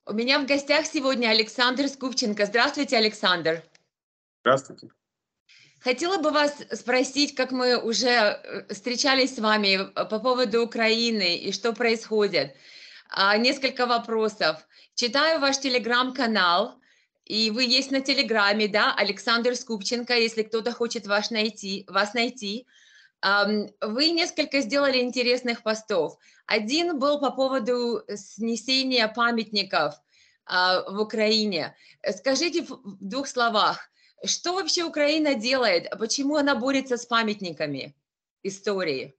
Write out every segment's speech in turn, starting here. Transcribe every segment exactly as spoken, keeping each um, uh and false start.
У меня в гостях сегодня Александр Скупченко. Здравствуйте, Александр. Здравствуйте. Хотела бы вас спросить, как мы уже э, встречались с вами э, по поводу Украины и что происходит. А, Несколько вопросов. Читаю ваш телеграм-канал, и вы есть на телеграме, да, Александр Скупченко, если кто-то хочет вас найти, вас найти. Ам, Вы несколько сделали интересных постов. Один был по поводу снесения памятников а, в Украине. Скажите в в двух словах, что вообще Украина делает? Почему она борется с памятниками истории?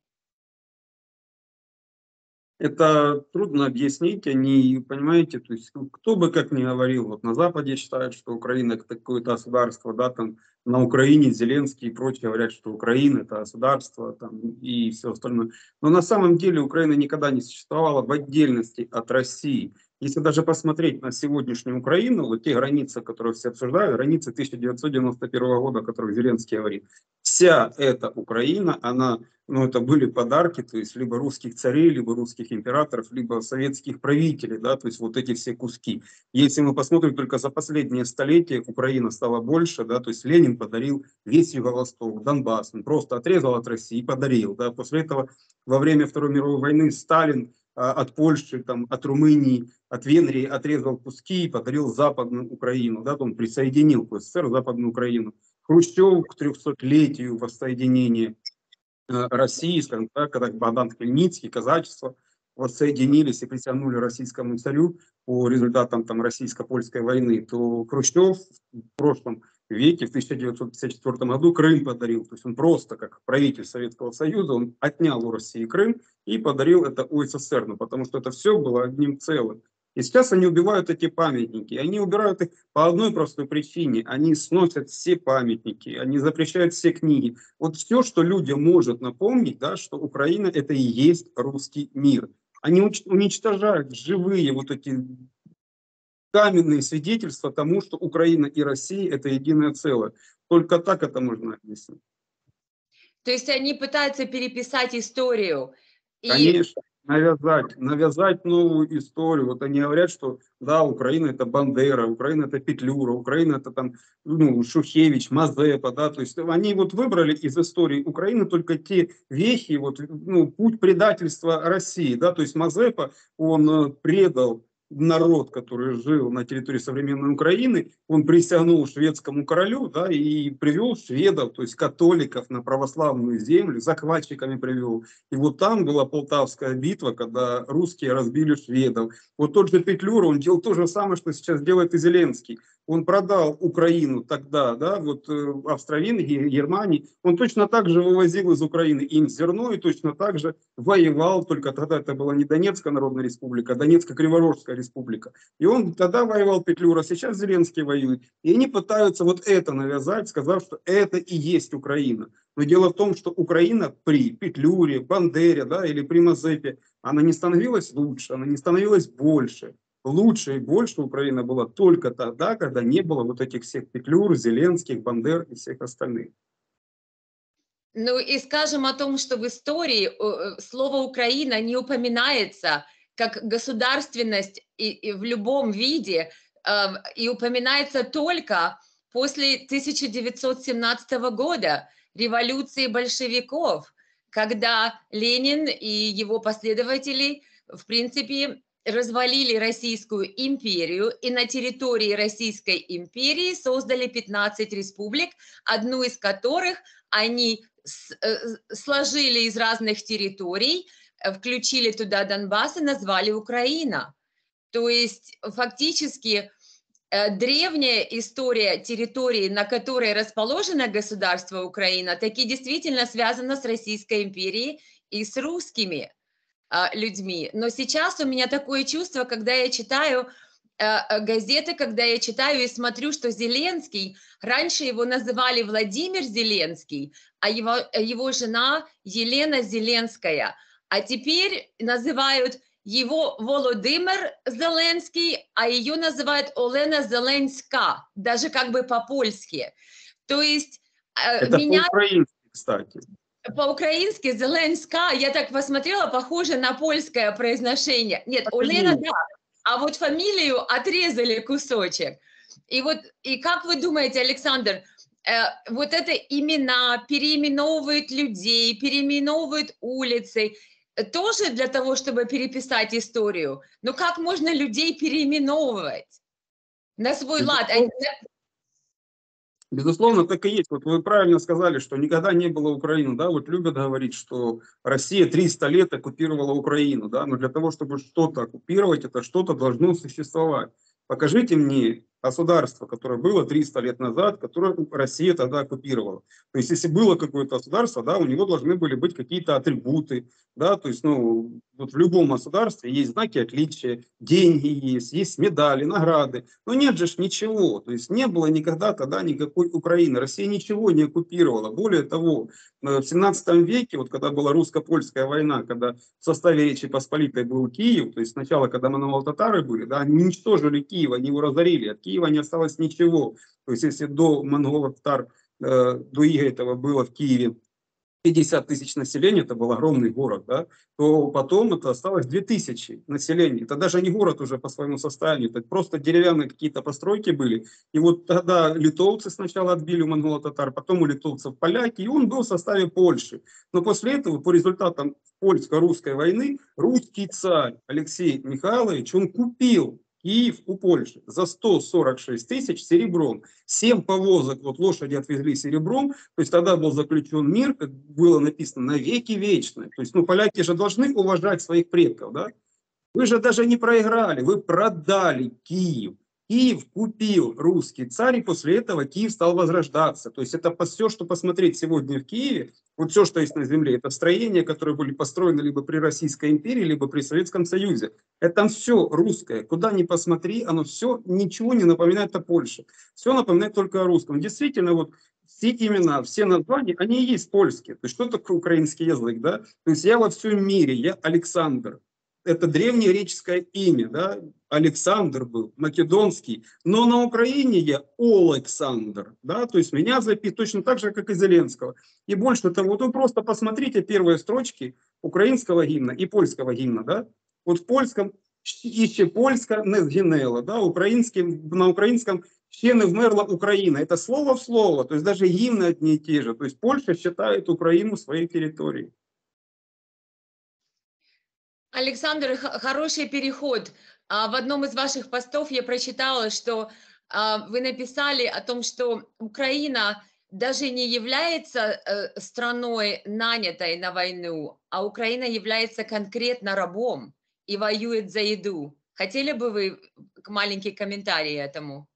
Это трудно объяснить, они, понимаете, то есть ну, кто бы как ни говорил, вот на Западе считают, что Украина это какое-то государство, да, там на Украине Зеленский и прочие говорят, что Украина это государство, там, и все остальное. Но на самом деле Украина никогда не существовала в отдельности от России. Если даже посмотреть на сегодняшнюю Украину, вот те границы, которые все обсуждают, границы тысяча девятьсот девяносто первого года, о которых Зеленский говорит, вся эта Украина, она, ну, это были подарки, то есть либо русских царей, либо русских императоров, либо советских правителей, да, то есть вот эти все куски. Если мы посмотрим только за последние столетия, Украина стала больше, да, то есть Ленин подарил весь Юго-Восток, Донбасс, он просто отрезал от России и подарил, да. После этого во время Второй мировой войны Сталин а, от Польши, там, от Румынии, от Венгрии отрезал куски и подарил Западную Украину, да, он присоединил к СССР Западную Украину. Хрущев к трехсотлетию воссоединения э, России, скажем так, когда Богдан Хмельницкий, казачество воссоединились и присягнули российскому царю по результатам там, российско-польской войны, то Хрущев в прошлом веке, в тысяча девятьсот пятьдесят четвёртом году, Крым подарил. То есть он просто, как правитель Советского Союза, он отнял у России Крым и подарил это УССР, ну, потому что это все было одним целым. И сейчас они убивают эти памятники. Они убирают их по одной простой причине. Они сносят все памятники, они запрещают все книги. Вот все, что людям может напомнить, да, что Украина это и есть русский мир. Они уничтожают живые вот эти каменные свидетельства тому, что Украина и Россия это единое целое. Только так это можно объяснить. То есть они пытаются переписать историю. И Конечно, навязать, навязать новую историю. Вот они говорят, что да, Украина это Бандера, Украина это Петлюра, Украина это там, ну, Шухевич, Мазепа, да, то есть они вот выбрали из истории Украины только те вехи, вот, ну, путь предательства России, да, то есть Мазепа, он э, предал народ, который жил на территории современной Украины, он присягнул шведскому королю, да, и привел шведов, то есть католиков на православную землю, захватчиками привел. И вот там была Полтавская битва, когда русские разбили шведов. Вот тот же Петлюра, он делал то же самое, что сейчас делает и Зеленский. Он продал Украину тогда, да, вот э, Австро-Венгрии, Германии, он точно так же вывозил из Украины им зерно и точно так же воевал, только тогда это была не Донецкая Народная Республика, а Донецко-Криворожская Республика. И он тогда воевал Петлюра, сейчас Зеленский воюет. И они пытаются вот это навязать, сказав, что это и есть Украина. Но дело в том, что Украина при Петлюре, Бандере, да, или при Мазепе, она не становилась лучше, она не становилась больше. Лучше и больше Украина была только тогда, когда не было вот этих всех Петлюр, Зеленских, Бандер и всех остальных. Ну и скажем о том, что в истории э, слово Украина не упоминается как государственность и, и в любом виде, э, и упоминается только после тысяча девятьсот семнадцатого года, революции большевиков, когда Ленин и его последователи, в принципе, развалили Российскую империю, и на территории Российской империи создали пятнадцать республик, одну из которых они сложили из разных территорий, включили туда Донбасс и назвали Украина. То есть фактически древняя история территории, на которой расположено государство Украина, таки действительно связана с Российской империей и с русскими людьми. Но сейчас у меня такое чувство, когда я читаю газеты, когда я читаю и смотрю, что Зеленский, раньше его называли Владимир Зеленский, а его, его жена Елена Зеленская, а теперь называют его Володимир Зеленский, а ее называют Олена Зеленська, даже как бы по-польски. То есть это меня... по-украински, кстати. По-украински Зеленська, я так посмотрела, похоже на польское произношение. Нет, Олена, да. а вот фамилию отрезали кусочек. И вот, и как вы думаете, Александр, э, вот это имена переименовывают людей, переименовывают улицы, э, тоже для того, чтобы переписать историю? Но как можно людей переименовывать на свой лад? Они- Безусловно, так и есть. Вот вы правильно сказали, что никогда не было Украины, да, вот любят говорить, что Россия триста лет оккупировала Украину, да, но для того, чтобы что-то оккупировать, это что-то должно существовать. Покажите мне государство, которое было триста лет назад, которое Россия тогда оккупировала. То есть, если было какое-то государство, да, у него должны были быть какие-то атрибуты, да, то есть, ну, вот в любом государстве есть знаки отличия, деньги есть, есть медали, награды, но нет же ж ничего, то есть не было никогда тогда никакой Украины, Россия ничего не оккупировала. Более того, в семнадцатом веке, вот когда была русско-польская война, когда в составе Речи Посполитой был Киев, то есть сначала, когда монголо-татары были, да, они уничтожили Киев, они его разорили, от Киева не осталось ничего. То есть если до монголо-татар, э, до ига этого было в Киеве пятьдесят тысяч населения, это был огромный город, да, то потом это осталось две тысячи населения. Это даже не город уже по своему состоянию, это просто деревянные какие-то постройки были. И вот тогда литовцы сначала отбили у монголо-татар, потом у литовцев поляки, и он был в составе Польши. Но после этого, по результатам польско-русской войны, русский царь Алексей Михайлович, он купил Киев у Польши за сто сорок шесть тысяч серебром. Семь повозок, вот лошади отвезли серебром, то есть тогда был заключен мир, как было написано, навеки вечные. То есть, ну, поляки же должны уважать своих предков, да? Вы же даже не проиграли, вы продали Киев. Киев купил русский царь, и после этого Киев стал возрождаться. То есть это все, что посмотреть сегодня в Киеве, вот все, что есть на земле, это строения, которые были построены либо при Российской империи, либо при Советском Союзе. Это все русское. Куда ни посмотри, оно все ничего не напоминает о Польше. Все напоминает только о русском. Действительно, вот все имена, все названия, они и есть польские. То есть что такое украинский язык, да? То есть я во всем мире, я Александр. Это древнегреческое имя, да? Александр был, македонский, но на Украине я Александр, да, то есть меня записывают точно так же, как и Зеленского. И больше того, вот вы просто посмотрите первые строчки украинского гимна и польского гимна, да, вот в польском «Іще Польська не згинела», да, украинским, на украинском «Ще не вмерла Украина», это слово в слово, то есть даже гимны одни и те же, то есть Польша считает Украину своей территорией. Александр, хороший переход. В одном из ваших постов я прочитала, что вы написали о том, что Украина даже не является страной, нанятой на войну, а Украина является конкретно рабом и воюет за еду. Хотели бы вы маленький комментарий этому?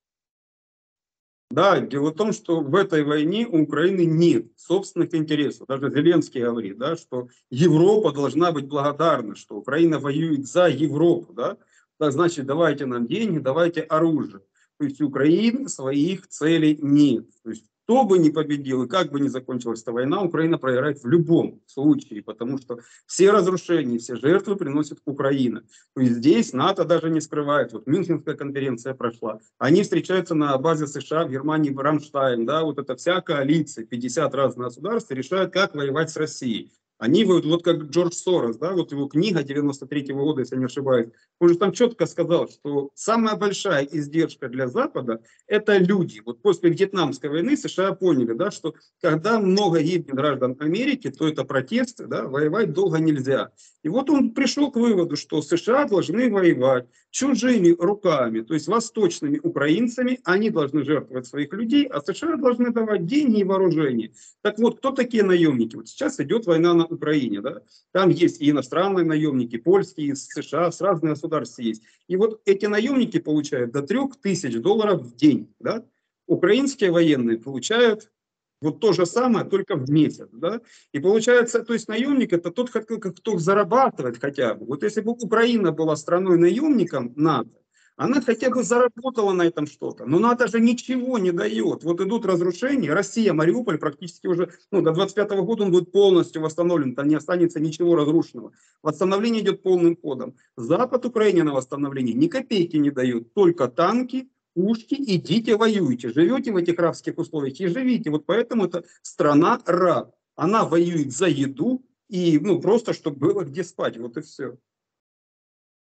Да, дело в том, что в этой войне у Украины нет собственных интересов. Даже Зеленский говорит, да, что Европа должна быть благодарна, что Украина воюет за Европу. Да? Так, значит, давайте нам деньги, давайте оружие. То есть у Украины своих целей нет. То есть кто бы ни победил и как бы ни закончилась эта война, Украина проиграет в любом случае, потому что все разрушения, все жертвы приносит Украина. То есть здесь НАТО даже не скрывает. Вот Мюнхенская конференция прошла. Они встречаются на базе США в Германии, в Рамштайн. Да, вот эта вся коалиция, пятьдесят разных государств, решают, как воевать с Россией. Они воюют, вот как Джордж Сорос, да, вот его книга девяносто третьего года, если я не ошибаюсь, он же там четко сказал, что самая большая издержка для Запада – это люди. Вот после Вьетнамской войны США поняли, да, что когда много гибнет граждан Америки, то это протесты, да, воевать долго нельзя. И вот он пришел к выводу, что США должны воевать чужими руками, то есть восточными украинцами, они должны жертвовать своих людей, а США должны давать деньги и вооружение. Так вот, кто такие наемники? Вот сейчас идет война на Украине, да? Там есть и иностранные наемники, польские, из США, с разных государств есть. И вот эти наемники получают до трех тысяч долларов в день, да? Украинские военные получают вот то же самое, только в месяц, да? И получается, то есть наемник это тот, кто зарабатывает хотя бы. Вот если бы Украина была страной-наемником НАТО, она хотя бы заработала на этом что-то. Но НАТО же ничего не дает. Вот идут разрушения. Россия, Мариуполь практически уже, ну, до двадцать пятого года он будет полностью восстановлен. Там не останется ничего разрушенного. Восстановление идет полным ходом. Запад Украине на восстановление ни копейки не дает. Только танки, пушки, идите воюйте. Живете в этих рабских условиях и живите. Вот поэтому это страна раб. Она воюет за еду и, ну, просто, чтобы было где спать. Вот и все.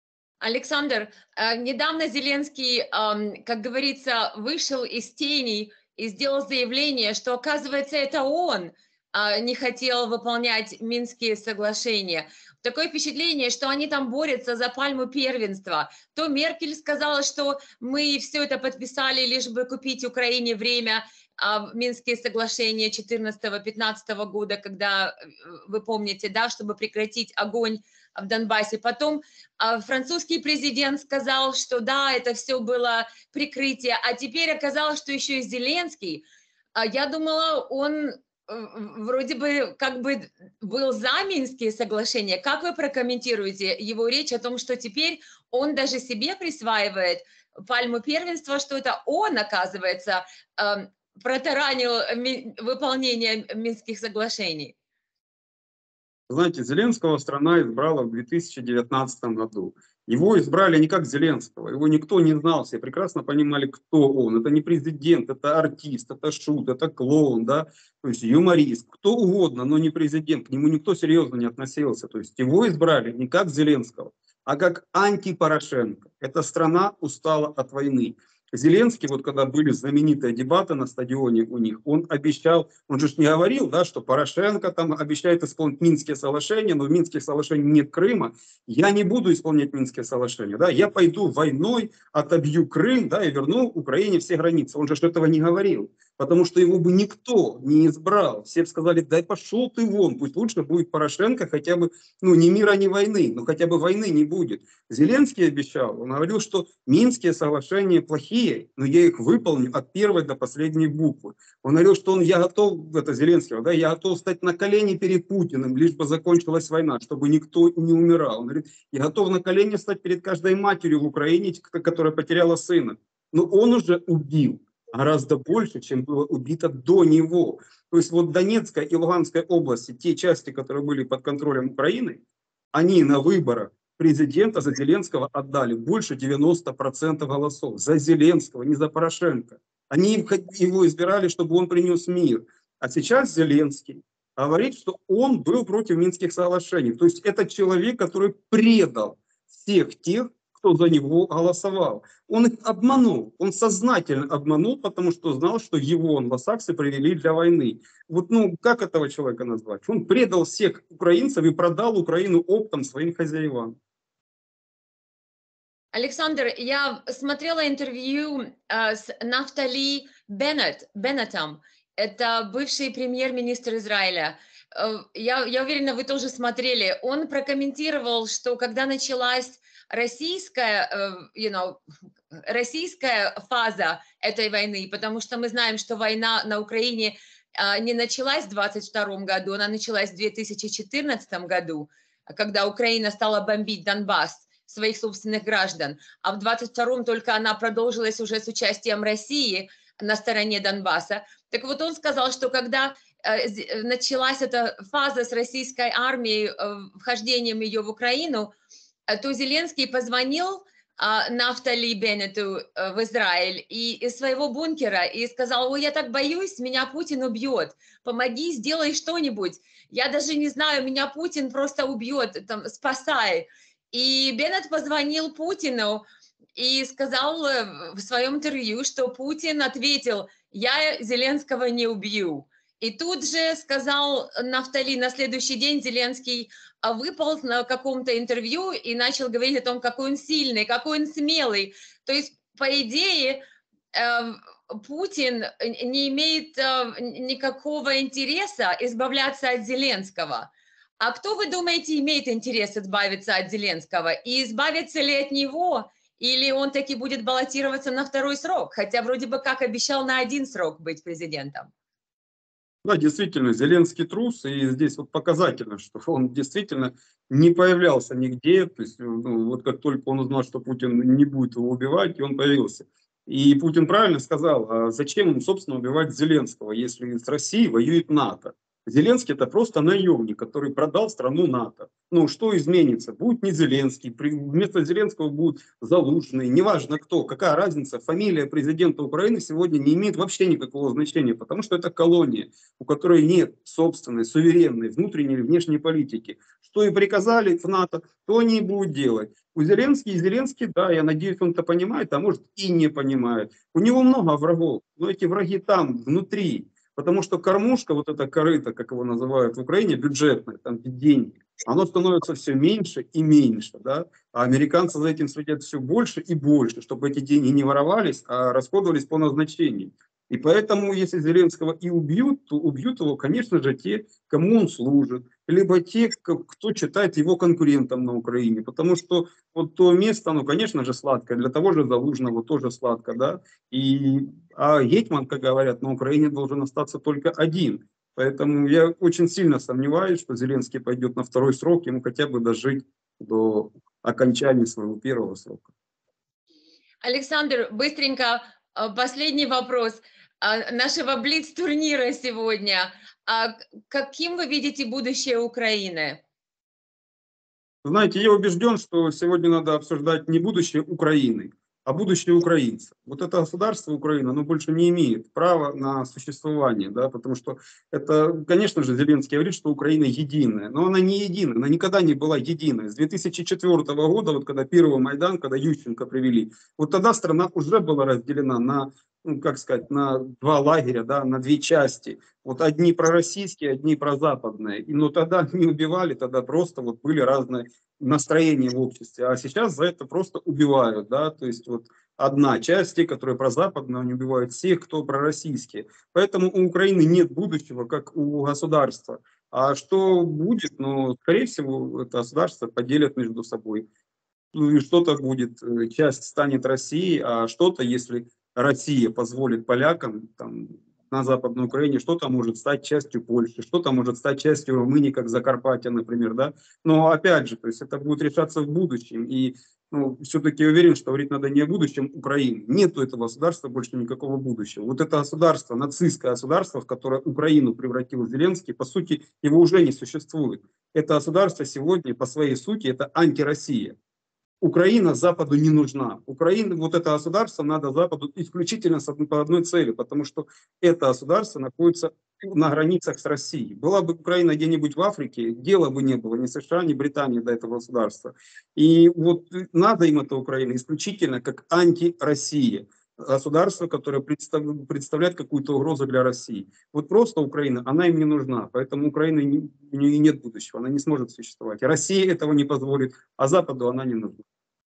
Александр, э, недавно Зеленский, ам, как говорится, вышел из теней и сделал заявление, что, оказывается, это он а, не хотел выполнять Минские соглашения. Такое впечатление, что они там борются за пальму первенства. То Меркель сказала, что мы все это подписали, лишь бы купить Украине время, а, Минские соглашения четырнадцатого-пятнадцатого года, когда, вы помните, да, чтобы прекратить огонь в Донбассе. Потом а, французский президент сказал, что да, это все было прикрытие, а теперь оказалось, что еще и Зеленский. А, я думала, он э, вроде бы как бы был за Минские соглашения. Как вы прокомментируете его речь о том, что теперь он даже себе присваивает пальму первенства, что это он, оказывается, э, протаранил ми- выполнение Минских соглашений? Знаете, Зеленского страна избрала в две тысячи девятнадцатом году. Его избрали не как Зеленского, его никто не знал, все прекрасно понимали, кто он. Это не президент, это артист, это шут, это клоун, да, то есть юморист, кто угодно, но не президент, к нему никто серьезно не относился. То есть его избрали не как Зеленского, а как анти-Порошенко. Эта страна устала от войны. Зеленский, вот когда были знаменитые дебаты на стадионе у них, он обещал, он же не говорил, да, что Порошенко там обещает исполнить Минские соглашения, но в Минских соглашениях нет Крыма, я не буду исполнять Минские соглашения, да, я пойду войной, отобью Крым, да, и верну Украине все границы. Он же этого не говорил, потому что его бы никто не избрал. Все бы сказали, дай пошел ты вон, пусть лучше будет Порошенко, хотя бы, ну, не мира, не войны, но хотя бы войны не будет. Зеленский обещал, он говорил, что Минские соглашения плохие, но я их выполню от первой до последней буквы. Он говорил, что он, я готов, это Зеленский, да, я готов стать на колени перед Путиным, лишь бы закончилась война, чтобы никто не умирал. Он говорит, я готов на колени стать перед каждой матерью в Украине, которая потеряла сына. Но он уже убил гораздо больше, чем было убито до него. То есть вот Донецкая и Луганская области, те части, которые были под контролем Украины, они на выборах президента за Зеленского отдали больше девяноста процентов голосов. За Зеленского, не за Порошенко. Они его избирали, чтобы он принес мир. А сейчас Зеленский говорит, что он был против Минских соглашений. То есть это человек, который предал всех тех, кто за него голосовал. Он их обманул, он сознательно обманул, потому что знал, что его англосаксы привели для войны. Вот, ну, как этого человека назвать? Он предал всех украинцев и продал Украину оптом своим хозяевам. Александр, я смотрела интервью э, с Нафтали Беннет, Беннетом, это бывший премьер-министр Израиля. Э, я, я уверена, вы тоже смотрели. Он прокомментировал, что когда началась российская, э, you know, российская фаза этой войны, потому что мы знаем, что война на Украине э, не началась в двадцать втором году, она началась в две тысячи четырнадцатом году, когда Украина стала бомбить Донбасс своих собственных граждан, а в двадцать втором только она продолжилась уже с участием России на стороне Донбасса. Так вот он сказал, что когда э, началась эта фаза с российской армией, э, вхождением ее в Украину, э, то Зеленский позвонил э, Нафтали Беннету э, в Израиль и из своего бункера и сказал, ой, я так боюсь, меня Путин убьет, помоги, сделай что-нибудь, я даже не знаю, меня Путин просто убьет, там, спасай. И Беннет позвонил Путину и сказал в своем интервью, что Путин ответил, я Зеленского не убью. И тут же сказал Нафтали, на следующий день Зеленский выпал на каком-то интервью и начал говорить о том, какой он сильный, какой он смелый. То есть, по идее, Путин не имеет никакого интереса избавляться от Зеленского. А кто, вы думаете, имеет интерес избавиться от Зеленского? И избавится ли от него, или он таки будет баллотироваться на второй срок? Хотя вроде бы как обещал на один срок быть президентом. Да, действительно, Зеленский трус, и здесь вот показательно, что он действительно не появлялся нигде, то есть ну, вот как только он узнал, что Путин не будет его убивать, и он появился. И Путин правильно сказал, а зачем ему, собственно, убивать Зеленского, если с Россией воюет НАТО? Зеленский это просто наемник, который продал страну НАТО. Ну, что изменится? Будет не Зеленский, при- вместо Зеленского будет Залужный, неважно кто, какая разница, фамилия президента Украины сегодня не имеет вообще никакого значения, потому что это колония, у которой нет собственной, суверенной, внутренней или внешней политики. Что и приказали в НАТО, то они и будут делать. У Зеленский, Зеленский, да, я надеюсь, он это понимает, а может и не понимает. У него много врагов, но эти враги там, внутри. Потому что кормушка, вот эта корыто, как его называют в Украине, бюджетная, там деньги, оно становится все меньше и меньше, да, а американцы за этим следят все больше и больше, чтобы эти деньги не воровались, а расходовались по назначению. И поэтому, если Зеленского и убьют, то убьют его, конечно же, те, кому он служит, либо те, кто считает его конкурентом на Украине, потому что вот то место, ну, конечно же, сладкое, для того же Залужного тоже сладко, да, и, а гетьман, как говорят, на Украине должен остаться только один. Поэтому я очень сильно сомневаюсь, что Зеленский пойдет на второй срок, ему хотя бы дожить до окончания своего первого срока. Александр, быстренько а, последний вопрос а, нашего блиц-турнира сегодня. А каким вы видите будущее Украины? Знаете, я убежден, что сегодня надо обсуждать не будущее Украины, а будущее украинцев. Вот это государство Украина, оно больше не имеет права на существование, да, потому что это, конечно же, Зеленский говорит, что Украина единая, но она не единая, она никогда не была единой. С две тысячи четвёртого года, вот когда первый Майдан, когда Ющенко привели, вот тогда страна уже была разделена на, ну, как сказать, на два лагеря, да, на две части. Вот одни пророссийские, одни прозападные. И, но тогда не убивали, тогда просто вот были разные настроения в обществе. А сейчас за это просто убивают, да, то есть вот одна часть, те, которые прозападные, они убивают всех, кто пророссийские. Поэтому у Украины нет будущего, как у государства. А что будет? Ну, скорее всего, это государство поделят между собой. Ну и что-то будет, часть станет Россией, а что-то, если Россия позволит полякам там, на Западной Украине, что-то может стать частью Польши, что-то может стать частью Румынии, как Закарпатье, например, да. Но опять же, то есть это будет решаться в будущем. И ну, все-таки уверен, что говорить надо не о будущем Украины. Нету этого государства больше никакого будущего. Вот это государство, нацистское государство, в которое Украину превратил Зеленский, по сути, его уже не существует. Это государство сегодня по своей сути это антироссия. Украина Западу не нужна. Украина, вот это государство надо Западу исключительно по одной цели, потому что это государство находится на границах с Россией. Была бы Украина где-нибудь в Африке, дела бы не было ни США, ни Британии до этого государства. И вот надо им эта Украина исключительно как анти-Россия. Государство, которое представляет какую-то угрозу для России. Вот просто Украина, она им не нужна. Поэтому Украина, у нее нет будущего, она не сможет существовать. Россия этого не позволит, а Западу она не нужна.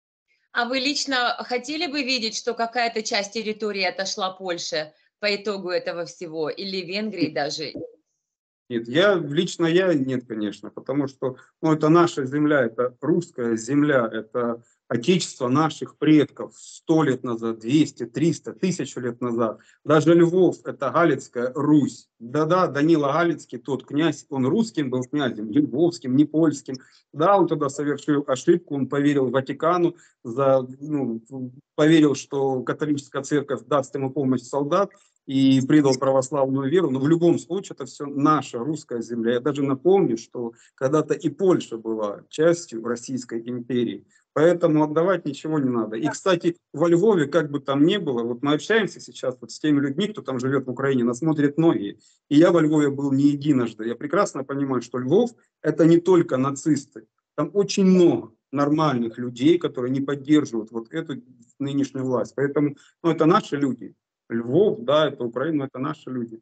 А вы лично хотели бы видеть, что какая-то часть территории отошла Польше по итогу этого всего, или Венгрии даже? Нет, я лично я нет, конечно, потому что ну, это наша земля, это русская земля, это отечество наших предков сто лет назад, двести, триста, тысячу лет назад. Даже Львов – это Галицкая Русь. Да-да, Данила Галицкий, тот князь, он русским был князем, львовским, не польским. Да, он тогда совершил ошибку, он поверил Ватикану, за, ну, поверил, что католическая церковь даст ему помощь солдат, и предал православную веру, но в любом случае это все наша русская земля. Я даже напомню, что когда-то и Польша была частью Российской империи, поэтому отдавать ничего не надо. И, кстати, во Львове, как бы там ни было, вот мы общаемся сейчас вот с теми людьми, кто там живет в Украине, нас смотрят многие, и я во Львове был не единожды. Я прекрасно понимаю, что Львов – это не только нацисты, там очень много нормальных людей, которые не поддерживают вот эту нынешнюю власть. Поэтому ну, это наши люди. Львов, да, это Украина, это наши люди.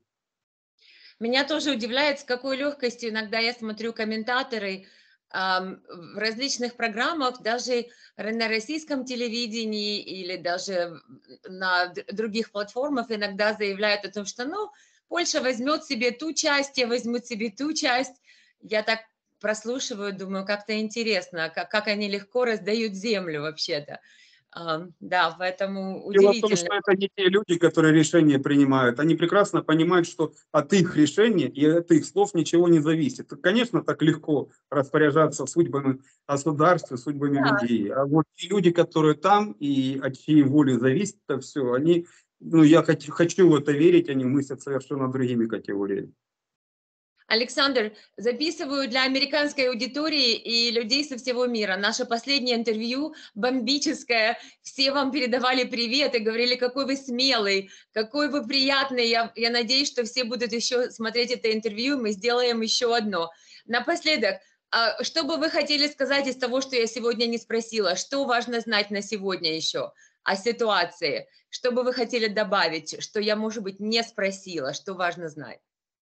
Меня тоже удивляет, с какой легкостью иногда я смотрю комментаторы ам, в различных программах, даже на российском телевидении или даже на д- других платформах иногда заявляют о том, что, ну, Польша возьмет себе ту часть, я возьму себе ту часть. Я так прослушиваю, думаю, как-то интересно, как, как они легко раздают землю вообще-то. Ам, да, поэтому Дело в том, удивительно. что это не те люди, которые решения принимают. Они прекрасно понимают, что от их решения и от их слов ничего не зависит. Конечно, так легко распоряжаться судьбами государства, судьбами людей. А вот те люди, которые там и от чьей воли зависит это все, они, ну, я хочу, хочу в это верить, они мыслят совершенно другими категориями. Александр, записываю для американской аудитории и людей со всего мира. Наше последнее интервью бомбическое. Все вам передавали привет и говорили, какой вы смелый, какой вы приятный. Я, я надеюсь, что все будут еще смотреть это интервью, мы сделаем еще одно. Напоследок, что бы вы хотели сказать из того, что я сегодня не спросила? Что важно знать на сегодня еще о ситуации? Что бы вы хотели добавить, что я, может быть, не спросила? Что важно знать?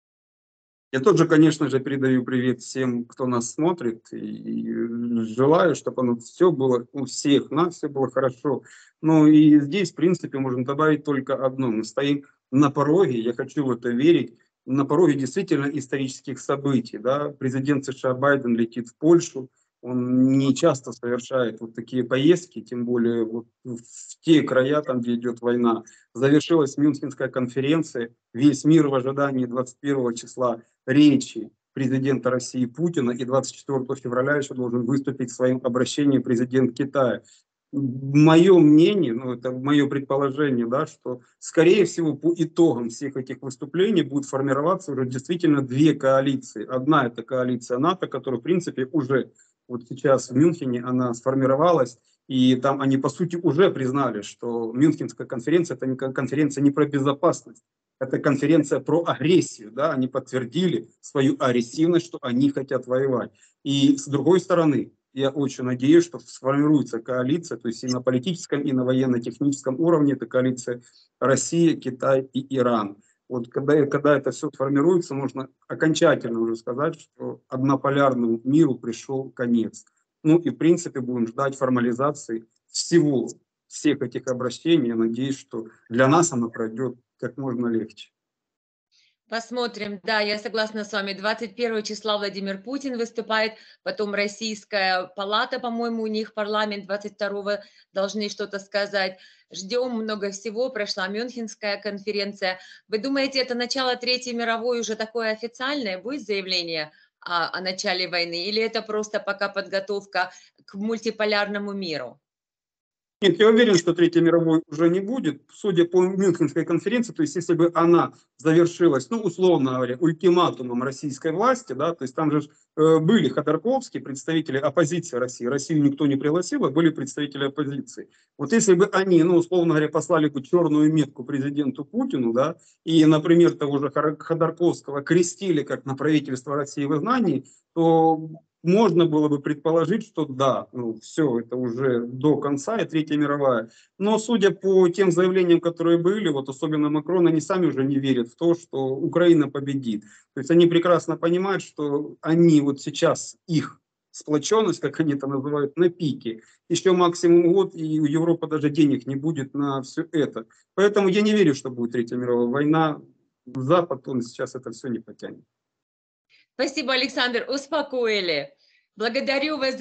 Я тоже, конечно же, передаю привет всем, кто нас смотрит, и желаю, чтобы оно все было у всех, нас все было хорошо. Ну и здесь, в принципе, можно добавить только одно. Мы стоим на пороге, я хочу в это верить, на пороге действительно исторических событий. Да? Президент США Байден летит в Польшу, он не часто совершает вот такие поездки, тем более вот в те края, там, где идет война. Завершилась Мюнхенская конференция, весь мир в ожидании двадцать первого числа речи президента России Путина, и двадцать четвёртого февраля еще должен выступить в своем обращении президент Китая. Мое мнение, ну это мое предположение, да, что скорее всего по итогам всех этих выступлений будет формироваться уже действительно две коалиции. Одна это коалиция НАТО, которая в принципе уже вот сейчас в Мюнхене она сформировалась, и там они по сути уже признали, что Мюнхенская конференция это не конференция не про безопасность, это конференция про агрессию, да, они подтвердили свою агрессивность, что они хотят воевать. И с другой стороны, я очень надеюсь, что сформируется коалиция, то есть и на политическом, и на военно-техническом уровне, это коалиция Россия, Китай и Иран. Вот когда, когда это все сформируется, можно окончательно уже сказать, что однополярному миру пришел конец. Ну и в принципе будем ждать формализации всего, всех этих обращений. Я надеюсь, что для нас оно пройдет как можно легче. Посмотрим. Да, я согласна с вами. двадцать первого числа Владимир Путин выступает, потом Российская палата, по-моему, у них парламент двадцать второго должны что-то сказать. Ждем много всего. Прошла Мюнхенская конференция. Вы думаете, это начало Третьей мировой уже такое официальное будет заявление о, о начале войны? Или это просто пока подготовка к мультиполярному миру? Нет, я уверен, что Третьей мировой уже не будет. Судя по Мюнхенской конференции, то есть если бы она завершилась, ну, условно говоря, ультиматумом российской власти, да, то есть там же э, были Ходорковские, представители оппозиции России, Россию никто не пригласил, а были представители оппозиции. Вот если бы они, ну, условно говоря, послали бы черную метку президенту Путину, да, и, например, того же Ходорковского крестили как на правительство России в изгнании, то можно было бы предположить, что да, ну, все, это уже до конца, и Третья мировая. Но судя по тем заявлениям, которые были, вот особенно Макрон, они сами уже не верят в то, что Украина победит. То есть они прекрасно понимают, что они вот сейчас, их сплоченность, как они это называют, на пике. Еще максимум год, и у Европы даже денег не будет на все это. Поэтому я не верю, что будет Третья мировая война. Запад, он сейчас это все не потянет. Спасибо, Александр, успокоили. Благодарю вас.